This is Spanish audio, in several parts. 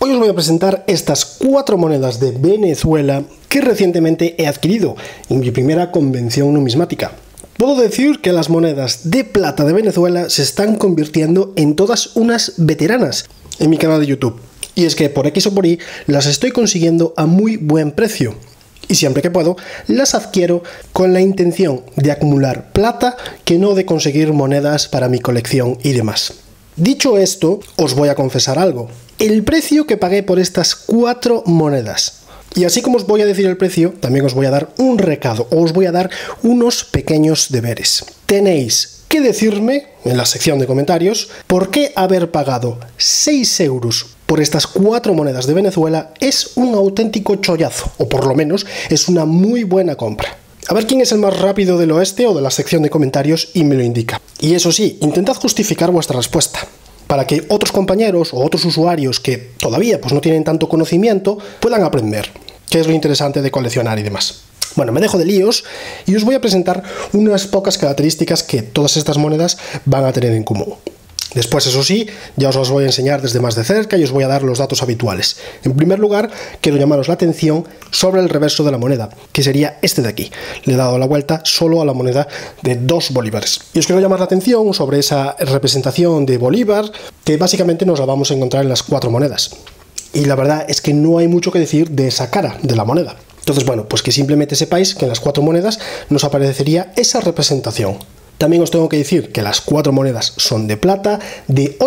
Hoy os voy a presentar estas 4 monedas de Venezuela que recientemente he adquirido en mi primera convención numismática. Puedo decir que las monedas de plata de Venezuela se están convirtiendo en todas unas veteranas en mi canal de YouTube. Y es que por X o por Y las estoy consiguiendo a muy buen precio. Y siempre que puedo, las adquiero con la intención de acumular plata que no de conseguir monedas para mi colección y demás. Dicho esto, os voy a confesar algo. El precio que pagué por estas 4 monedas. Y así como os voy a decir el precio, también os voy a dar un recado, o os voy a dar unos pequeños deberes. Tenéis que decirme, en la sección de comentarios, por qué haber pagado 6 euros por estas 4 monedas de Venezuela es un auténtico chollazo, o por lo menos es una muy buena compra. A ver quién es el más rápido del oeste o de la sección de comentarios y me lo indica. Y eso sí, intentad justificar vuestra respuesta, para que otros compañeros o otros usuarios que todavía no tienen tanto conocimiento puedan aprender, que es lo interesante de coleccionar y demás. Bueno, me dejo de líos y os voy a presentar unas pocas características que todas estas monedas van a tener en común. Después, eso sí, ya os las voy a enseñar desde más de cerca y os voy a dar los datos habituales. En primer lugar, quiero llamaros la atención sobre el reverso de la moneda, que sería este de aquí. Le he dado la vuelta solo a la moneda de 2 bolívares. Y os quiero llamar la atención sobre esa representación de bolívar, que básicamente nos la vamos a encontrar en las 4 monedas. Y la verdad es que no hay mucho que decir de esa cara de la moneda. Entonces, bueno, pues que simplemente sepáis que en las 4 monedas nos aparecería esa representación. También os tengo que decir que las 4 monedas son de plata de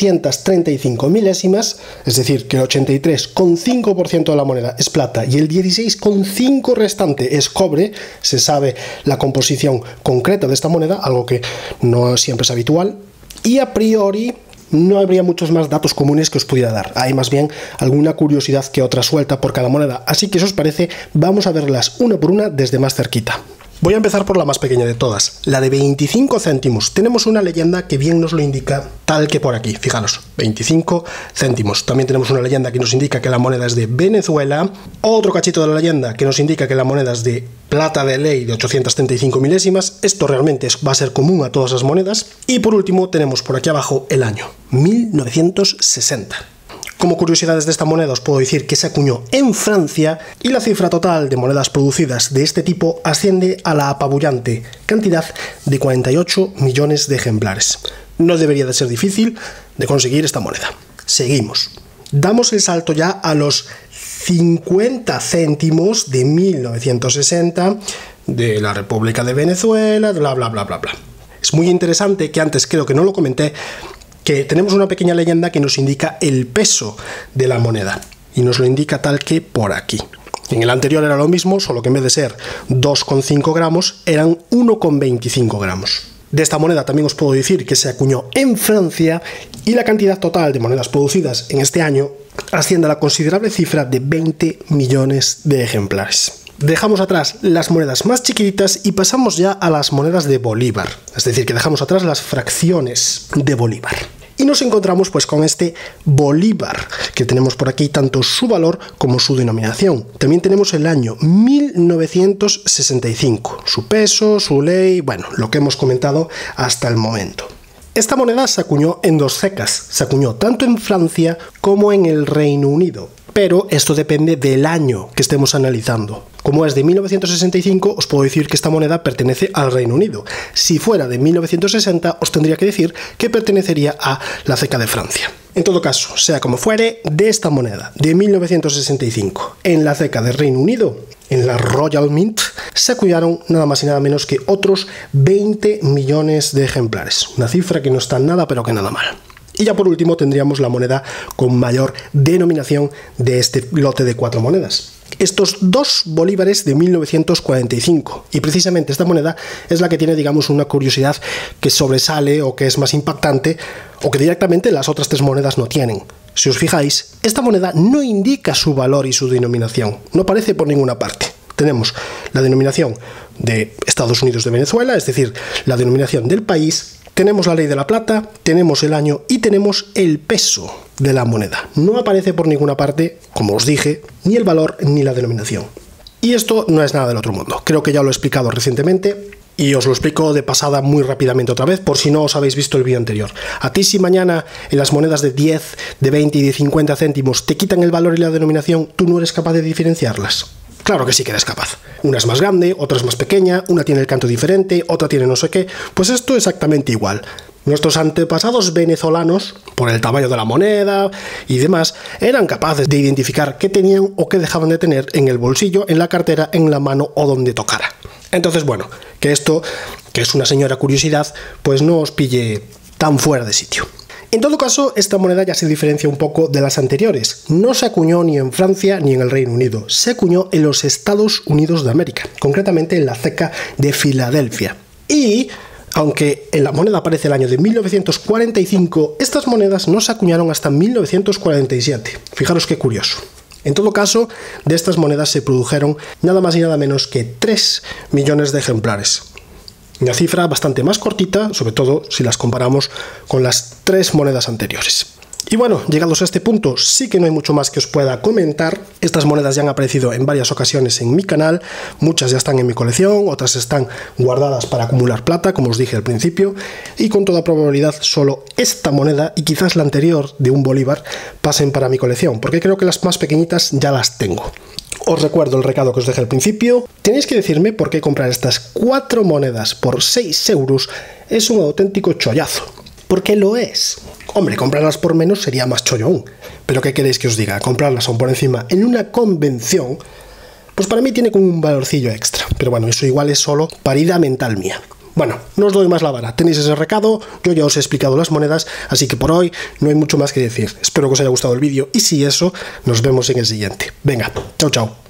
835 milésimas, es decir, que el 83,5% de la moneda es plata y el 16,5% restante es cobre. Se sabe la composición concreta de esta moneda, algo que no siempre es habitual. Y a priori no habría muchos más datos comunes que os pudiera dar. Hay más bien alguna curiosidad que otra suelta por cada moneda. Así que si os parece, vamos a verlas una por una desde más cerquita. Voy a empezar por la más pequeña de todas, la de 25 céntimos. Tenemos una leyenda que bien nos lo indica, tal que por aquí, fijaros, 25 céntimos. También tenemos una leyenda que nos indica que la moneda es de Venezuela, otro cachito de la leyenda que nos indica que la moneda es de plata de ley de 835 milésimas. Esto realmente va a ser común a todas las monedas. Y por último tenemos por aquí abajo el año, 1960. Como curiosidades de esta moneda os puedo decir que se acuñó en Francia y la cifra total de monedas producidas de este tipo asciende a la apabullante cantidad de 48 millones de ejemplares. No debería de ser difícil de conseguir esta moneda. Seguimos. Damos el salto ya a los 50 céntimos de 1960 de la República de Venezuela, bla bla bla bla bla. Es muy interesante que antes creo que no lo comenté, que tenemos una pequeña leyenda que nos indica el peso de la moneda y nos lo indica tal que por aquí. En el anterior era lo mismo, solo que en vez de ser 2,5 gramos eran 1,25 gramos. De esta moneda también os puedo decir que se acuñó en Francia y la cantidad total de monedas producidas en este año asciende a la considerable cifra de 20 millones de ejemplares. Dejamos atrás las monedas más chiquititas y pasamos ya a las monedas de bolívar, es decir, que dejamos atrás las fracciones de bolívar. Y nos encontramos pues con este bolívar, que tenemos por aquí tanto su valor como su denominación. También tenemos el año 1965, su peso, su ley, bueno, lo que hemos comentado hasta el momento. Esta moneda se acuñó en 2 cecas, se acuñó tanto en Francia como en el Reino Unido. Pero esto depende del año que estemos analizando. Como es de 1965, os puedo decir que esta moneda pertenece al Reino Unido. Si fuera de 1960, os tendría que decir que pertenecería a la ceca de Francia. En todo caso, sea como fuere, de esta moneda de 1965 en la ceca del Reino Unido, en la Royal Mint, se acuñaron nada más y nada menos que otros 20 millones de ejemplares. Una cifra que no está nada pero que nada mal. Y ya por último tendríamos la moneda con mayor denominación de este lote de 4 monedas. Estos 2 bolívares de 1945. Y precisamente esta moneda es la que tiene, digamos, una curiosidad que sobresale o que es más impactante o que directamente las otras 3 monedas no tienen. Si os fijáis, esta moneda no indica su valor y su denominación. No aparece por ninguna parte. Tenemos la denominación de Estados Unidos de Venezuela, es decir, la denominación del país. Tenemos la ley de la plata, tenemos el año y tenemos el peso de la moneda. No aparece por ninguna parte, como os dije, ni el valor ni la denominación. Y esto no es nada del otro mundo. Creo que ya lo he explicado recientemente. Y os lo explico de pasada muy rápidamente otra vez, por si no os habéis visto el vídeo anterior. A ti, si mañana en las monedas de 10, de 20 y de 50 céntimos te quitan el valor y la denominación, ¿tú no eres capaz de diferenciarlas? Claro que sí que eres capaz. Una es más grande, otra es más pequeña, una tiene el canto diferente, otra tiene no sé qué. Pues esto exactamente igual. Nuestros antepasados venezolanos, por el tamaño de la moneda y demás, eran capaces de identificar qué tenían o qué dejaban de tener en el bolsillo, en la cartera, en la mano o donde tocara. Entonces, bueno, que esto, que es una señora curiosidad, pues no os pille tan fuera de sitio. En todo caso, esta moneda ya se diferencia un poco de las anteriores. No se acuñó ni en Francia ni en el Reino Unido, se acuñó en los Estados Unidos de América, concretamente en la ceca de Filadelfia. Y aunque en la moneda aparece el año de 1945, estas monedas no se acuñaron hasta 1947. Fijaros qué curioso. En todo caso, de estas monedas se produjeron nada más y nada menos que 3 millones de ejemplares. Una cifra bastante más cortita, sobre todo si las comparamos con las 3 monedas anteriores. Y bueno, llegados a este punto, sí que no hay mucho más que os pueda comentar. Estas monedas ya han aparecido en varias ocasiones en mi canal, muchas ya están en mi colección, otras están guardadas para acumular plata, como os dije al principio, y con toda probabilidad solo esta moneda y quizás la anterior de un bolívar pasen para mi colección, porque creo que las más pequeñitas ya las tengo. Os recuerdo el recado que os dejé al principio. Tenéis que decirme por qué comprar estas 4 monedas por 6 euros es un auténtico chollazo. Porque lo es. Hombre, comprarlas por menos sería más chollo aún. Pero ¿qué queréis que os diga? Comprarlas aún por encima en una convención, pues para mí tiene como un valorcillo extra. Pero bueno, eso igual es solo parida mental mía. Bueno, no os doy más la vara, tenéis ese recado, yo ya os he explicado las monedas, así que por hoy no hay mucho más que decir. Espero que os haya gustado el vídeo y si eso, nos vemos en el siguiente. Venga, chao chao.